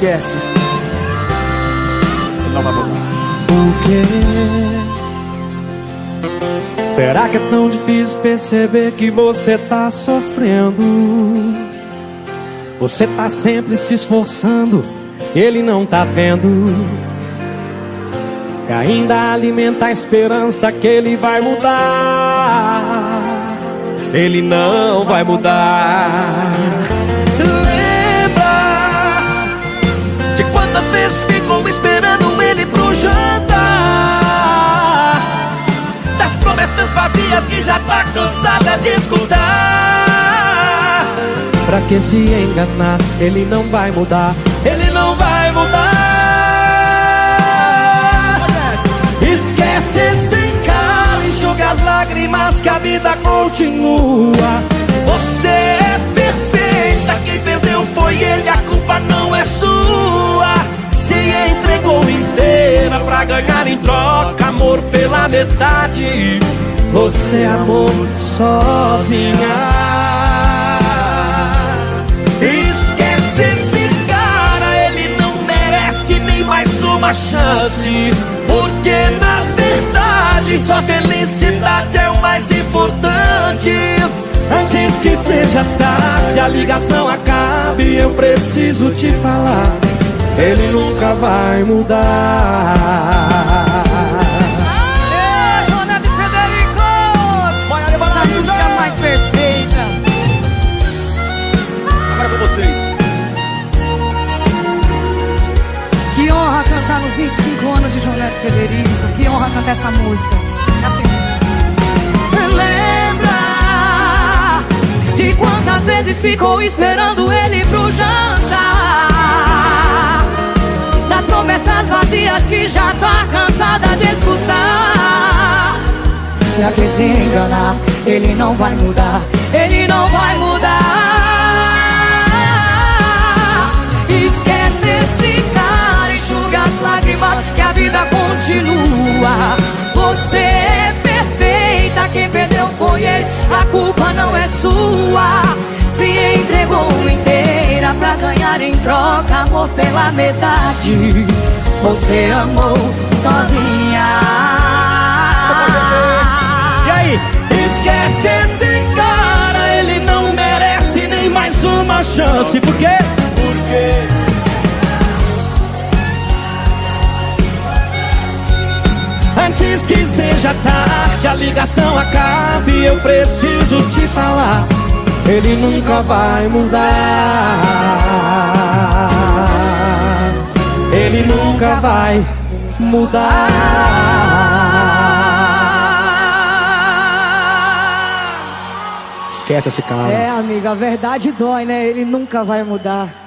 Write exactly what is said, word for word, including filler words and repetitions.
esquece. Ele não vai mudar. Por quê? Será que é tão difícil perceber que você tá sofrendo? Você tá sempre se esforçando, ele não tá vendo. E ainda alimenta a esperança que ele vai mudar. Ele não vai mudar. Lembra de quantas vezes ficou esperando ele pro jantar, das promessas vazias que já tá cansada de escutar. Pra que se enganar, ele não vai mudar. Ele não vai mudar. Esquece esse cara, enxuga as lágrimas que a vida continua. Você é perfeita, quem perdeu foi ele, a culpa não é sua. Se entregou inteira pra ganhar em troca amor pela metade. Você amou sozinha. Esquece esse cara, ele não merece nem mais uma chance. Porque na verdade sua felicidade é o mais importante. Antes que seja tarde, a ligação acabe, eu preciso te falar. Ele nunca vai mudar. Aê, Ronaldo e Federico! Essa música é mais perfeita. Agora com vocês. Que honra cantar nos vinte e cinco anos de João Neto e Federico. Que honra cantar essa música. Assim. Lembra de quantas vezes ficou esperando ele pro jantar, das promessas vazias que já tá cansada de escutar. Pra que se enganar, ele não vai mudar. Ele não vai mudar. Esquece esse cara, enxuga as lágrimas que a vida continua. Você é perfeita, quem perdeu foi ele, a culpa não é sua. Se entregou inteira pra ganhar em troca amor pela metade. Você amou sozinha. E aí? Esquece esse cara, ele não merece nem mais uma chance. Por quê? Porque Antes que seja tarde, a ligação acabe, eu preciso te falar. Ele nunca vai mudar. Ele nunca vai mudar. Esquece esse cara. É, amiga, a verdade dói, né? Ele nunca vai mudar.